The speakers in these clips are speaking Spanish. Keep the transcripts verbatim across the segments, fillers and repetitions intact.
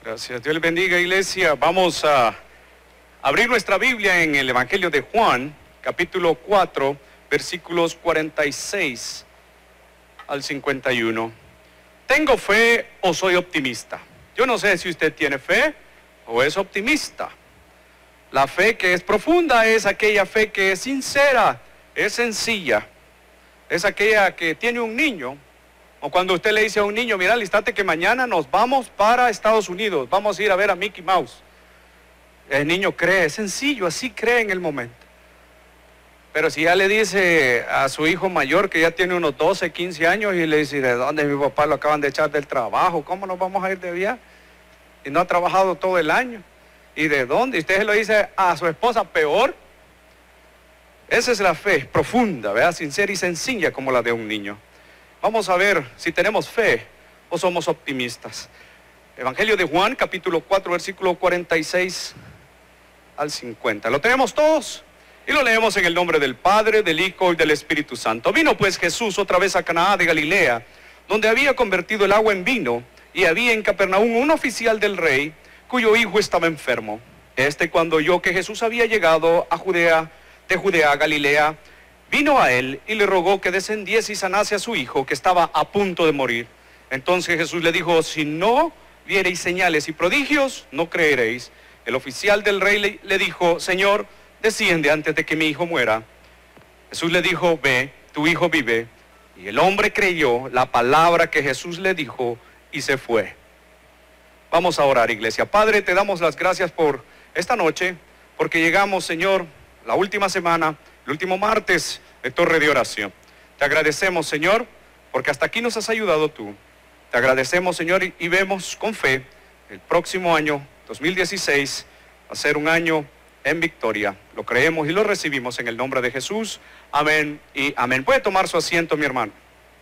Gracias. Dios les bendiga, iglesia. Vamos a abrir nuestra Biblia en el Evangelio de Juan, capítulo cuatro, versículos cuarenta y seis al cincuenta y uno. ¿Tengo fe o soy optimista? Yo no sé si usted tiene fe o es optimista. La fe que es profunda es aquella fe que es sincera, es sencilla. Es aquella que tiene un niño. O cuando usted le dice a un niño, mira, alistate que mañana nos vamos para Estados Unidos, vamos a ir a ver a Mickey Mouse. El niño cree, es sencillo, así cree en el momento. Pero si ya le dice a su hijo mayor que ya tiene unos doce, quince años y le dice, ¿de dónde mi papá lo acaban de echar del trabajo? ¿Cómo nos vamos a ir de viaje? Y no ha trabajado todo el año. ¿Y de dónde? Y usted se lo dice a su esposa, peor. Esa es la fe profunda, ¿verdad? Sincera y sencilla como la de un niño. Vamos a ver si tenemos fe o somos optimistas. Evangelio de Juan, capítulo cuatro, versículo cuarenta y seis al cincuenta. ¿Lo tenemos todos? Y lo leemos en el nombre del Padre, del Hijo y del Espíritu Santo. Vino pues Jesús otra vez a Canaá de Galilea, donde había convertido el agua en vino, y había en Capernaum un oficial del rey, cuyo hijo estaba enfermo. Este, cuando oyó que Jesús había llegado a Judea, de Judea a Galilea, vino a él y le rogó que descendiese y sanase a su hijo, que estaba a punto de morir. Entonces Jesús le dijo, si no viereis señales y prodigios, no creeréis. El oficial del rey le, le dijo, Señor, desciende antes de que mi hijo muera. Jesús le dijo, ve, tu hijo vive. Y el hombre creyó la palabra que Jesús le dijo y se fue. Vamos a orar, iglesia. Padre, te damos las gracias por esta noche, porque llegamos, Señor, la última semana, el último martes de Torre de Oración. Te agradecemos, Señor, porque hasta aquí nos has ayudado tú. Te agradecemos, Señor, y, y vemos con fe el próximo año, dos mil dieciséis, va a ser un año en victoria. Lo creemos y lo recibimos en el nombre de Jesús. Amén y amén. Puede tomar su asiento, mi hermano.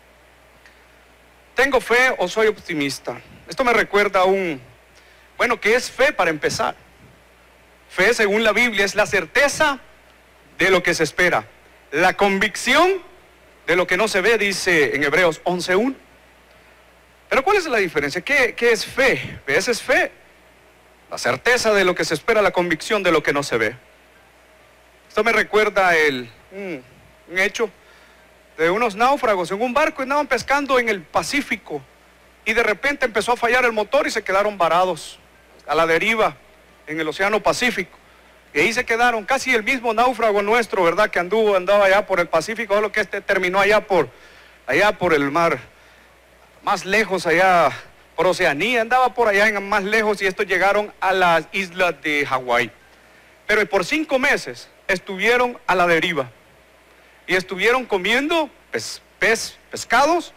¿Tengo fe o soy optimista? Esto me recuerda a un... Bueno, ¿qué es fe para empezar? Fe, según la Biblia, es la certeza de lo que se espera, la convicción de lo que no se ve, dice en Hebreos once uno. Pero ¿cuál es la diferencia? ¿Qué, qué es fe? Esa es fe, la certeza de lo que se espera, la convicción de lo que no se ve. Esto me recuerda el, un, un hecho de unos náufragos en un barco, andaban pescando en el Pacífico y de repente empezó a fallar el motor y se quedaron varados a la deriva en el Océano Pacífico. Y ahí se quedaron, casi el mismo náufrago nuestro, ¿verdad? Que anduvo, andaba allá por el Pacífico, solo que este terminó allá por, allá por el mar, más lejos, allá por Oceanía, andaba por allá en más lejos, y estos llegaron a las islas de Hawái. Pero por cinco meses estuvieron a la deriva, y estuvieron comiendo pez, pez pescados,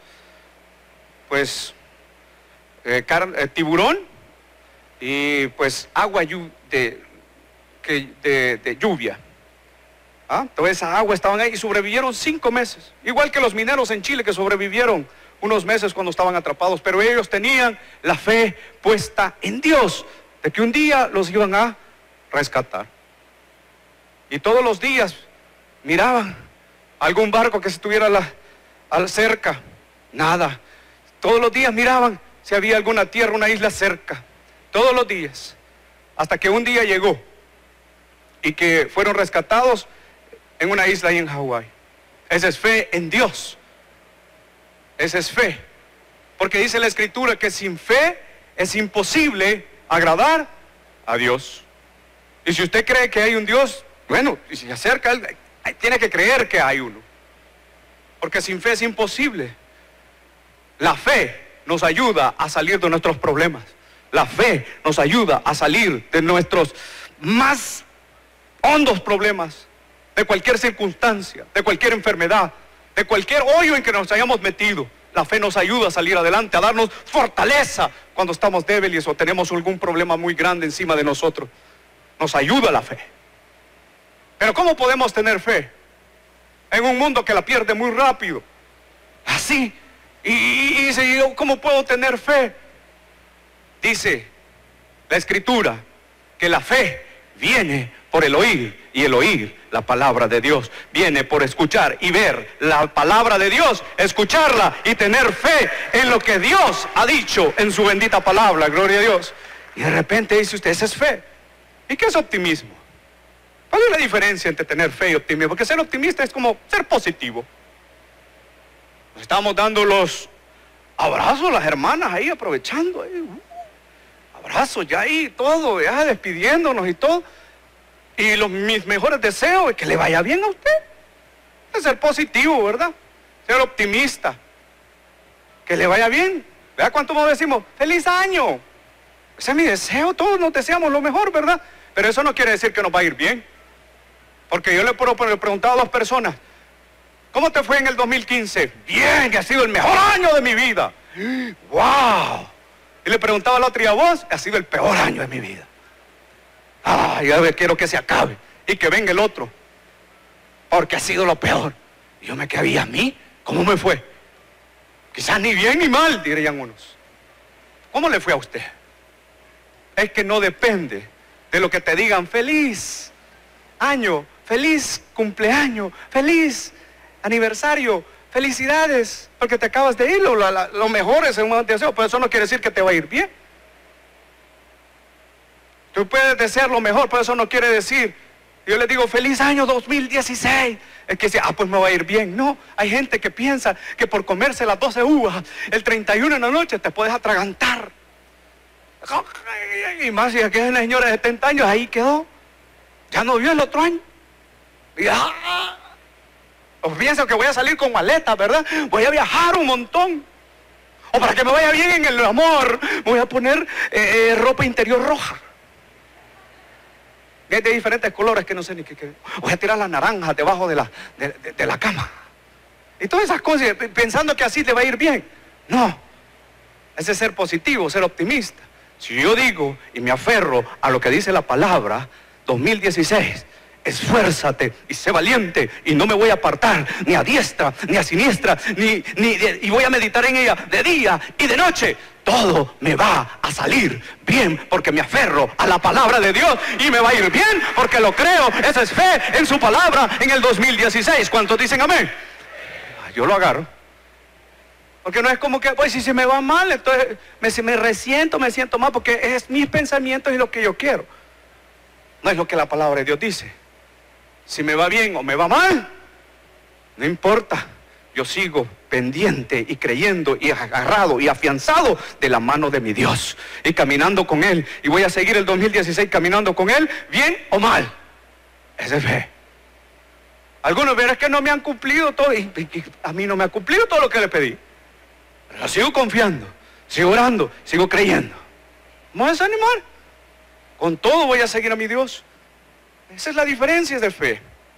pues, eh, car, eh, tiburón, y pues agua de... Que de, de lluvia. ¿Ah? Toda esa agua estaban ahí y sobrevivieron cinco meses. Igual que los mineros en Chile que sobrevivieron unos meses cuando estaban atrapados. Pero ellos tenían la fe puesta en Dios, de que un día los iban a rescatar. Y todos los días miraban algún barco que estuviera a la, a cerca. Nada. Todos los días miraban si había alguna tierra, una isla cerca. Todos los días. Hasta que un día llegó y que fueron rescatados en una isla ahí en Hawái. Esa es fe en Dios. Esa es fe. Porque dice la Escritura que sin fe es imposible agradar a Dios. Y si usted cree que hay un Dios, bueno, y si se acerca, tiene que creer que hay uno. Porque sin fe es imposible. La fe nos ayuda a salir de nuestros problemas. La fe nos ayuda a salir de nuestros más hondos problemas, de cualquier circunstancia, de cualquier enfermedad, de cualquier hoyo en que nos hayamos metido. La fe nos ayuda a salir adelante, a darnos fortaleza cuando estamos débiles o tenemos algún problema muy grande encima de nosotros. Nos ayuda la fe. Pero ¿cómo podemos tener fe en un mundo que la pierde muy rápido? Así. Y, y, y ¿cómo puedo tener fe? Dice la Escritura que la fe viene por el oír, y el oír la palabra de Dios. Viene por escuchar y ver la palabra de Dios, escucharla y tener fe en lo que Dios ha dicho en su bendita palabra. Gloria a Dios. Y de repente dice usted, esa es fe. ¿Y qué es optimismo? ¿Cuál es la diferencia entre tener fe y optimismo? Porque ser optimista es como ser positivo. Nos estamos dando los abrazos, las hermanas ahí aprovechando. Ahí, uh, abrazos ya ahí, todo, ya despidiéndonos y todo. Y los, mis mejores deseos es que le vaya bien a usted. Es ser positivo, ¿verdad? Ser optimista. Que le vaya bien. ¿Verdad cuánto nos decimos? ¡Feliz año! Ese es mi deseo, todos nos deseamos lo mejor, ¿verdad? Pero eso no quiere decir que nos va a ir bien. Porque yo le puedo preguntar a dos personas, ¿cómo te fue en el dos mil quince? Bien, que ha sido el mejor año de mi vida. ¡Wow! Y le preguntaba a la otra, ¿y a vos? Ha sido el peor año de mi vida. ¡Ay, yo quiero que se acabe! Y que venga el otro. Porque ha sido lo peor. Y yo me quedé, ¿y a mí? ¿Cómo me fue? Quizás ni bien ni mal, dirían unos. ¿Cómo le fue a usted? Es que no depende de lo que te digan, feliz año, feliz cumpleaños, feliz aniversario, felicidades, porque te acabas de ir, lo, lo, lo mejor es un deseo, pero eso no quiere decir que te va a ir bien. Tú puedes desear lo mejor, pero eso no quiere decir, yo les digo, feliz año dos mil dieciséis, es que dice, ah, pues me va a ir bien. No, hay gente que piensa que por comerse las doce uvas, el treinta y uno en la noche te puedes atragantar. Y más si aquella señora de setenta años ahí quedó, ya no vio el otro año. Y ah, o pienso que voy a salir con maletas, ¿verdad? Voy a viajar un montón. O para que me vaya bien en el amor, voy a poner eh, eh, ropa interior roja. De, de diferentes colores que no sé ni qué, qué. Voy a tirar las naranjas debajo de la, de, de, de la cama. Y todas esas cosas, pensando que así te va a ir bien. No, ese es ser positivo, ser optimista. Si yo digo y me aferro a lo que dice la palabra, dos mil dieciséis, esfuérzate y sé valiente y no me voy a apartar ni a diestra ni a siniestra ni, ni de, y voy a meditar en ella de día y de noche. Todo me va a salir bien porque me aferro a la palabra de Dios y me va a ir bien porque lo creo. Esa es fe en su palabra en el dos mil dieciséis. ¿Cuántos dicen amén? Yo lo agarro. Porque no es como que, pues si se me va mal, entonces me, me resiento, me siento mal, porque es mis pensamientos y lo que yo quiero. No es lo que la palabra de Dios dice. Si me va bien o me va mal, no importa. Yo sigo pendiente y creyendo y agarrado y afianzado de la mano de mi Dios. Y caminando con Él. Y voy a seguir el dos mil dieciséis caminando con Él, bien o mal. Esa es fe. Algunos verán que no me han cumplido todo. Y, y, y a mí no me ha cumplido todo lo que le pedí. Pero sigo confiando, sigo orando, sigo creyendo. ¿No me voy a desanimar? Con todo voy a seguir a mi Dios. Esa es la diferencia de fe.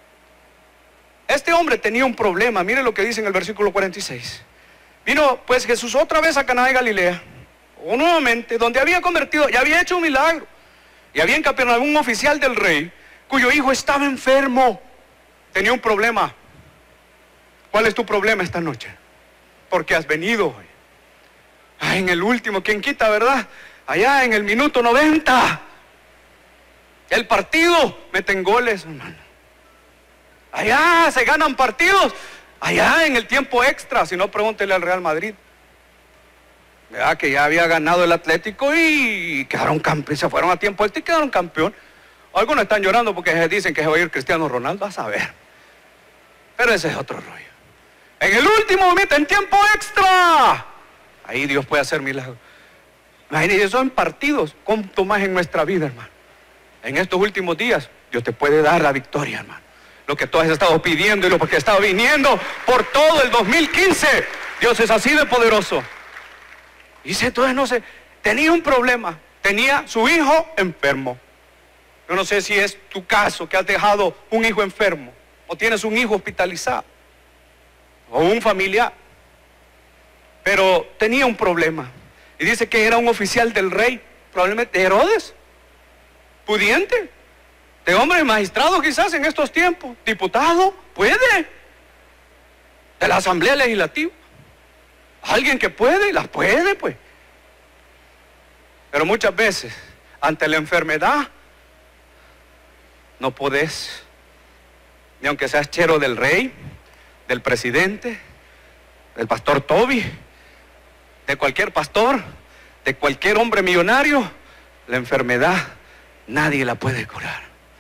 Este hombre tenía un problema. Mire lo que dice en el versículo cuarenta y seis. Vino pues Jesús otra vez a Caná de Galilea, o nuevamente, donde había convertido, ya había hecho un milagro. Y había en Capernaum un oficial del rey, cuyo hijo estaba enfermo. Tenía un problema. ¿Cuál es tu problema esta noche? Porque has venido hoy. Ay, en el último, ¿quién quita, verdad? Allá en el minuto noventa. El partido, meten goles, hermano. Allá se ganan partidos. Allá en el tiempo extra, si no, pregúntele al Real Madrid. ¿Verdad? Que ya había ganado el Atlético y quedaron campeones. Se fueron a tiempo extra y quedaron campeón. Algunos están llorando porque dicen que se va a ir Cristiano Ronaldo, a saber. Pero ese es otro rollo. En el último momento, en tiempo extra, ahí Dios puede hacer milagros. Imagínense, eso en partidos, cuánto más en nuestra vida, hermano. En estos últimos días, Dios te puede dar la victoria, hermano. Lo que tú has estado pidiendo y lo que has estado viniendo por todo el dos mil quince. Dios es así de poderoso. Y dice, entonces no sé, tenía un problema. Tenía su hijo enfermo. Yo no sé si es tu caso, que has dejado un hijo enfermo, o tienes un hijo hospitalizado, o un familiar. Pero tenía un problema. Y dice que era un oficial del rey, probablemente Herodes, pudiente, de hombre magistrado quizás en estos tiempos, diputado, puede, de la Asamblea Legislativa, alguien que puede, las puede pues. Pero muchas veces, ante la enfermedad, no podés, ni aunque seas chero del rey, del presidente, del pastor Toby, de cualquier pastor, de cualquier hombre millonario, la enfermedad nadie la puede curar.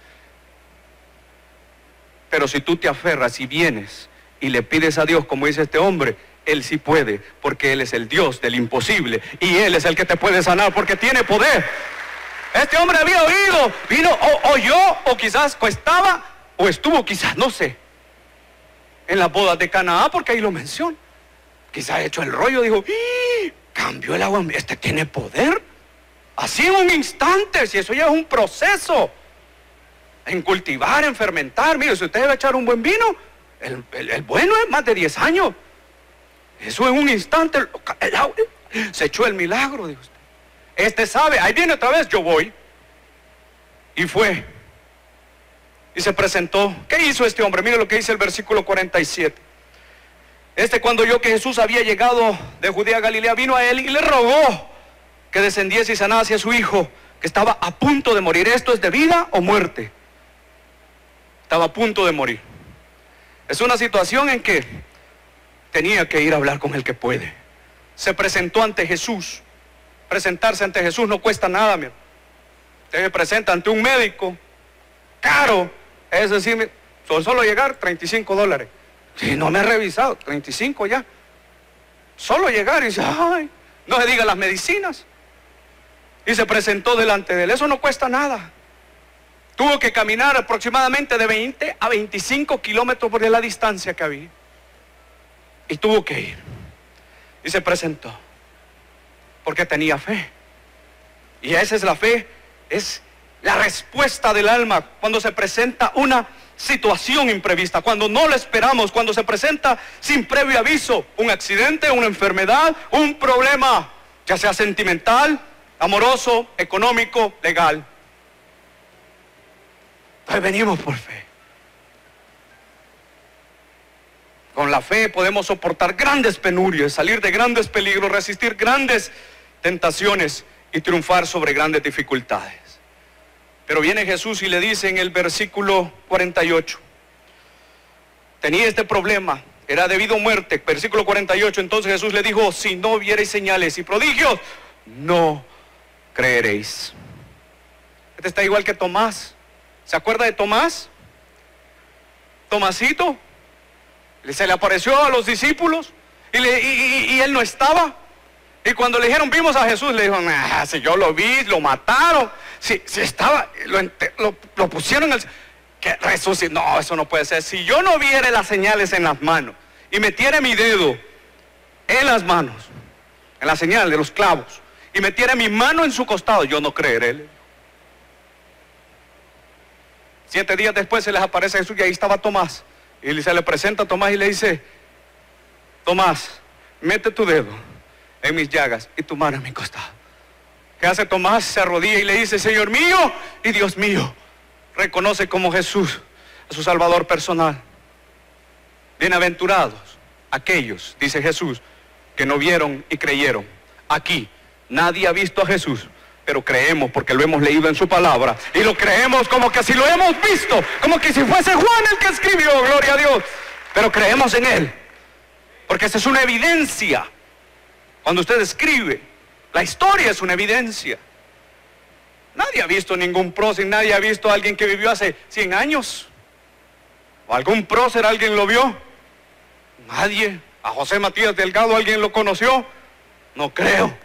Pero si tú te aferras y vienes y le pides a Dios, como dice este hombre, Él sí puede, porque Él es el Dios del imposible, y Él es el que te puede sanar, porque tiene poder. Este hombre había oído, vino, o oyó, o quizás o estaba, o estuvo quizás, no sé, en las bodas de Canaán, porque ahí lo menciona. Quizás hecho el rollo, dijo, ¡ih! Cambió el agua, este tiene poder. Así en un instante, si eso ya es un proceso. En cultivar, en fermentar. Mire, si usted debe echar un buen vino, el, el, el bueno es más de diez años. Eso en un instante, el agua, se echó el milagro, dijo usted. Este sabe, ahí viene otra vez, yo voy. Y fue. Y se presentó. ¿Qué hizo este hombre? Mire lo que dice el versículo cuarenta y siete. Este, cuando oyó que Jesús había llegado de Judea a Galilea, vino a él y le rogó que descendiese y sanase a su hijo, que estaba a punto de morir. ¿Esto es de vida o muerte? Estaba a punto de morir. Es una situación en que tenía que ir a hablar con el que puede. Se presentó ante Jesús. Presentarse ante Jesús no cuesta nada, mi hermano. Usted se presenta ante un médico caro, es decir, solo llegar treinta y cinco dólares. Si no me he revisado, treinta y cinco ya. Solo llegar y dice, ay, no se diga las medicinas. Y se presentó delante de él. Eso no cuesta nada. Tuvo que caminar aproximadamente de veinte a veinticinco kilómetros por la distancia que había. Y tuvo que ir. Y se presentó. Porque tenía fe. Y esa es la fe, es la respuesta del alma cuando se presenta una situación imprevista, cuando no lo esperamos, cuando se presenta sin previo aviso, un accidente, una enfermedad, un problema, ya sea sentimental, amoroso, económico, legal. Entonces venimos por fe. Con la fe podemos soportar grandes penurias, salir de grandes peligros, resistir grandes tentaciones y triunfar sobre grandes dificultades. Pero viene Jesús y le dice en el versículo cuarenta y ocho, tenía este problema, era debido a muerte. Versículo cuarenta y ocho, entonces Jesús le dijo, si no viereis señales y prodigios, no creeréis. Este está igual que Tomás. ¿Se acuerda de Tomás? Tomasito, se le apareció a los discípulos y, le, y, y, y él no estaba. Y cuando le dijeron, vimos a Jesús, le dijo, nah, si yo lo vi, lo mataron. Si, si estaba, lo, lo, lo pusieron en el... que resucitó. No, eso no puede ser. Si yo no viera las señales en las manos y metiera mi dedo en las manos, en la señal de los clavos, y metiera mi mano en su costado, yo no creeré. Siete días después se les aparece a Jesús y ahí estaba Tomás. Y se le presenta a Tomás y le dice, Tomás, mete tu dedo en mis llagas y tu mano en mi costado. ¿Qué hace Tomás? Se arrodilla y le dice, Señor mío y Dios mío. Reconoce como Jesús a su Salvador personal. Bienaventurados aquellos, dice Jesús, que no vieron y creyeron. Aquí nadie ha visto a Jesús, pero creemos porque lo hemos leído en su palabra. Y lo creemos como que si lo hemos visto, como que si fuese Juan el que escribió, gloria a Dios. Pero creemos en Él, porque esa es una evidencia. Cuando usted escribe, la historia es una evidencia. Nadie ha visto ningún prócer, nadie ha visto a alguien que vivió hace cien años. ¿O algún prócer alguien lo vio? Nadie. ¿A José Matías Delgado alguien lo conoció? No creo.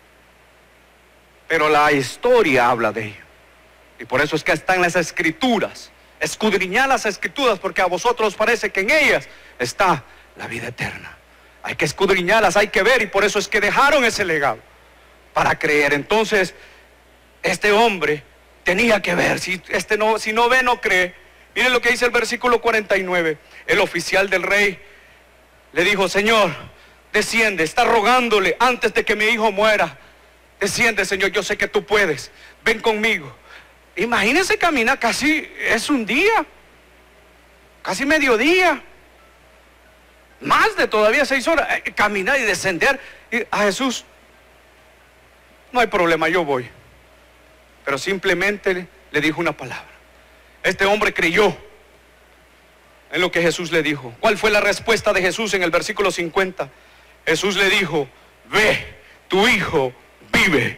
Pero la historia habla de ello. Y por eso es que están las escrituras. Escudriñad las escrituras, porque a vosotros parece que en ellas está la vida eterna. Hay que escudriñarlas, hay que ver, y por eso es que dejaron ese legado, para creer. Entonces, este hombre tenía que ver. Si, este no, si no ve, no cree. Miren lo que dice el versículo cuarenta y nueve. El oficial del rey le dijo, Señor, desciende, está rogándole antes de que mi hijo muera. Desciende, Señor, yo sé que tú puedes. Ven conmigo. Imagínense caminar casi, es un día, casi mediodía. Más de todavía seis horas, eh, caminar y descender y a Jesús. No hay problema, yo voy. Pero simplemente le dijo una palabra. Este hombre creyó en lo que Jesús le dijo. ¿Cuál fue la respuesta de Jesús en el versículo cincuenta? Jesús le dijo, ve, tu hijo vive.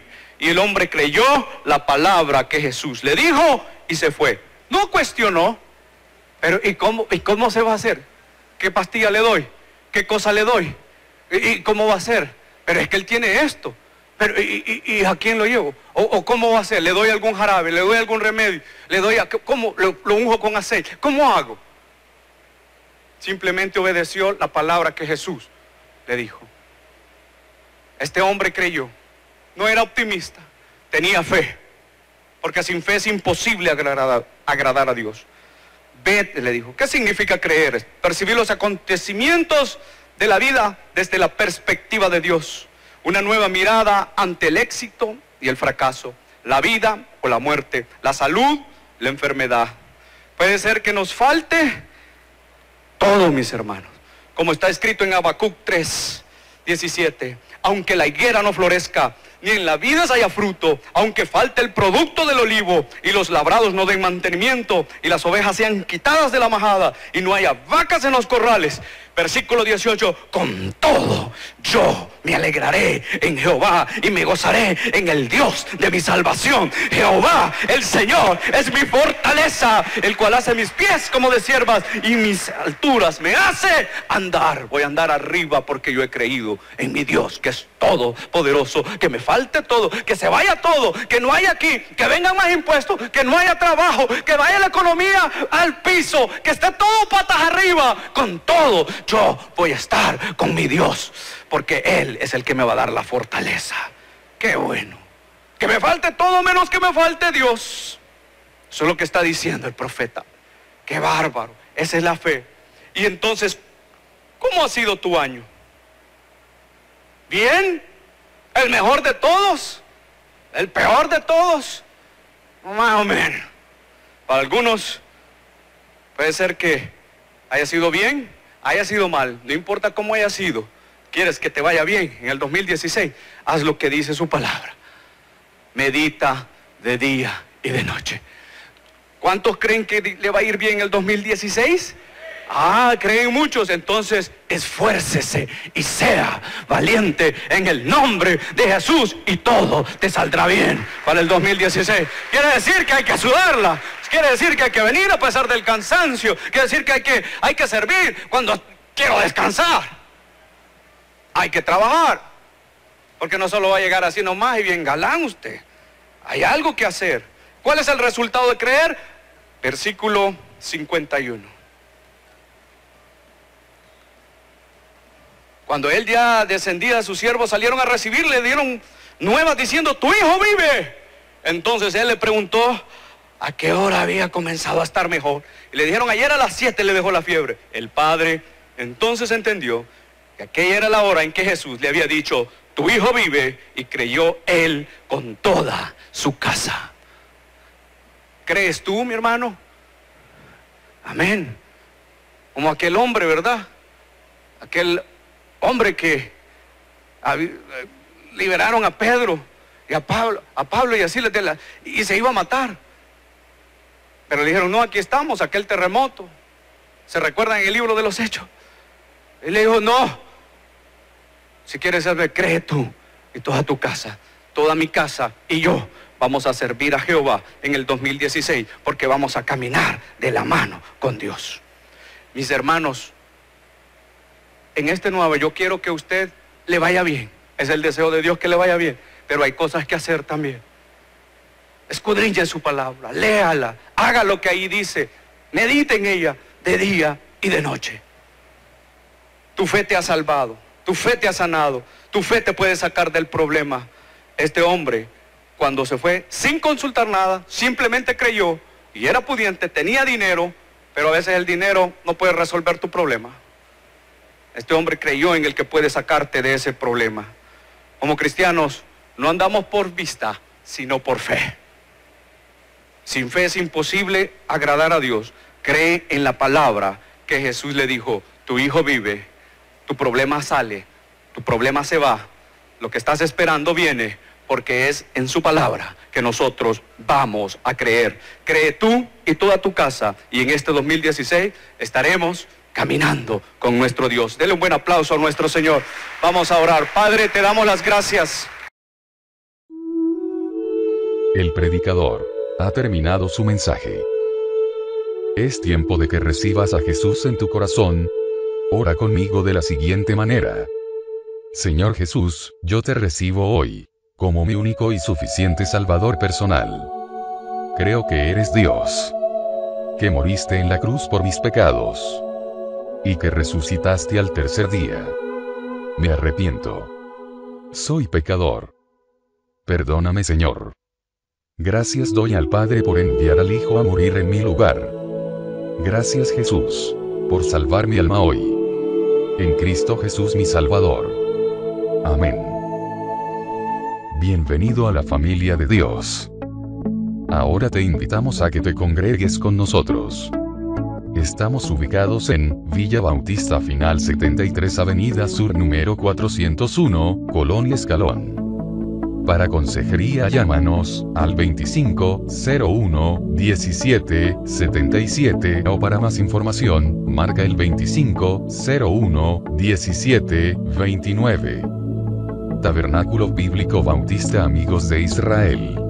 Y el hombre creyó la palabra que Jesús le dijo y se fue. No cuestionó. Pero ¿y cómo, y cómo se va a hacer? ¿Qué pastilla le doy? ¿Qué cosa le doy? ¿Y, y cómo va a ser? Pero es que él tiene esto. Pero ¿y, y, y a quién lo llevo? O, ¿O cómo va a ser? ¿Le doy algún jarabe? ¿Le doy algún remedio? ¿Le doy a, cómo lo, lo unjo con aceite? ¿Cómo hago? Simplemente obedeció la palabra que Jesús le dijo. Este hombre creyó. No era optimista, tenía fe, porque sin fe es imposible agradar, agradar a Dios. Vete, le dijo. ¿Qué significa creer? Percibir los acontecimientos de la vida desde la perspectiva de Dios. Una nueva mirada ante el éxito y el fracaso, la vida o la muerte, la salud, la enfermedad. Puede ser que nos falte todo, mis hermanos, como está escrito en Habacuc tres, diecisiete. Aunque la higuera no florezca, ni en la vides haya fruto, aunque falte el producto del olivo, y los labrados no den mantenimiento, y las ovejas sean quitadas de la majada, y no haya vacas en los corrales. Versículo dieciocho, con todo yo me alegraré en Jehová y me gozaré en el Dios de mi salvación. Jehová, el Señor, es mi fortaleza, el cual hace mis pies como de siervas y mis alturas me hace andar. Voy a andar arriba porque yo he creído en mi Dios, que es todopoderoso. Que me falte todo, que se vaya todo, que no haya aquí, que vengan más impuestos, que no haya trabajo, que vaya la economía al piso, que esté todo patas arriba. Con todo yo voy a estar con mi Dios, porque Él es el que me va a dar la fortaleza. Qué bueno. Que me falte todo menos que me falte Dios. Eso es lo que está diciendo el profeta. Qué bárbaro. Esa es la fe. Y entonces, ¿cómo ha sido tu año? ¿Bien? ¿El mejor de todos? ¿El peor de todos? Más o menos. Para algunos puede ser que haya sido bien, haya sido mal. No importa cómo haya sido. ¿Quieres que te vaya bien en el dos mil dieciséis? Haz lo que dice su palabra. Medita de día y de noche. ¿Cuántos creen que le va a ir bien el dos mil dieciséis? Ah, creen muchos. Entonces esfuércese y sea valiente en el nombre de Jesús, y todo te saldrá bien para el dos mil dieciséis. Quiere decir que hay que sudarla. Quiere decir que hay que venir a pesar del cansancio. Quiere decir que hay que, hay que servir cuando quiero descansar. Hay que trabajar, porque no solo va a llegar así nomás y bien galán usted. Hay algo que hacer. ¿Cuál es el resultado de creer? Versículo cincuenta y uno. Cuando él ya descendía, sus siervos salieron a recibirle, le dieron nuevas diciendo: tu hijo vive. Entonces él le preguntó a qué hora había comenzado a estar mejor. Y le dijeron: ayer a las siete le dejó la fiebre. El padre entonces entendió que aquella era la hora en que Jesús le había dicho: tu hijo vive, y creyó él con toda su casa. ¿Crees tú, mi hermano? Amén. Como aquel hombre, ¿verdad? Aquel hombre que a, liberaron a Pedro y a Pablo, a Pablo y así les de la, y se iba a matar. Pero le dijeron: no, aquí estamos, aquel terremoto. ¿Se recuerdan en el libro de los Hechos? Él le dijo: no, si quieres saber, cree tú y toda tu casa, toda mi casa y yo vamos a servir a Jehová en el dos mil dieciséis, porque vamos a caminar de la mano con Dios. Mis hermanos, en este nuevo yo quiero que usted le vaya bien. Es el deseo de Dios que le vaya bien, pero hay cosas que hacer también. Escudriñe su palabra, léala, haga lo que ahí dice, medite en ella de día y de noche. Tu fe te ha salvado, tu fe te ha sanado, tu fe te puede sacar del problema. Este hombre, cuando se fue sin consultar nada, simplemente creyó y era pudiente, tenía dinero, pero a veces el dinero no puede resolver tu problema. Este hombre creyó en el que puede sacarte de ese problema. Como cristianos, no andamos por vista, sino por fe. Sin fe es imposible agradar a Dios. Cree en la palabra que Jesús le dijo: tu hijo vive, tu problema sale, tu problema se va, lo que estás esperando viene, porque es en su palabra que nosotros vamos a creer. Cree tú y toda tu casa, y en este dos mil dieciséis estaremos caminando con nuestro Dios. Dele un buen aplauso a nuestro Señor. Vamos a orar. Padre, te damos las gracias. El predicador ha terminado su mensaje. Es tiempo de que recibas a Jesús en tu corazón. Ora conmigo de la siguiente manera. Señor Jesús, yo te recibo hoy, como mi único y suficiente Salvador personal. Creo que eres Dios, que moriste en la cruz por mis pecados, y que resucitaste al tercer día. Me arrepiento. Soy pecador. Perdóname, Señor. Gracias doy al Padre por enviar al Hijo a morir en mi lugar. Gracias, Jesús, por salvar mi alma hoy. En Cristo Jesús mi Salvador. Amén. Bienvenido a la familia de Dios. Ahora te invitamos a que te congregues con nosotros. Estamos ubicados en Villa Bautista Final setenta y tres Avenida Sur número cuatrocientos uno, Colonia Escalón. Para consejería llámanos al veinticinco cero uno diecisiete setenta y siete o para más información, marca el veinticinco cero uno diecisiete veintinueve. Tabernáculo Bíblico Bautista Amigos de Israel.